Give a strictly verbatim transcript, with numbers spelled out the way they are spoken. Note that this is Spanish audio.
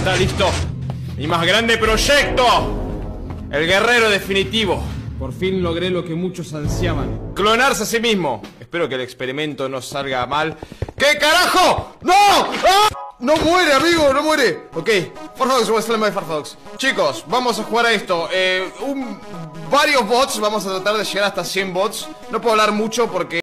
Está listo mi más grande proyecto. El guerrero definitivo. Por fin logré lo que muchos ansiaban. Clonarse a sí mismo. Espero que el experimento no salga mal. ¿Qué carajo? ¡No! ¡Ah! No muere, amigo, no muere. Ok, Farfox, voy a salir de Farfox. Chicos, vamos a jugar a esto. eh, un, Varios bots, vamos a tratar de llegar hasta cien bots. No puedo hablar mucho porque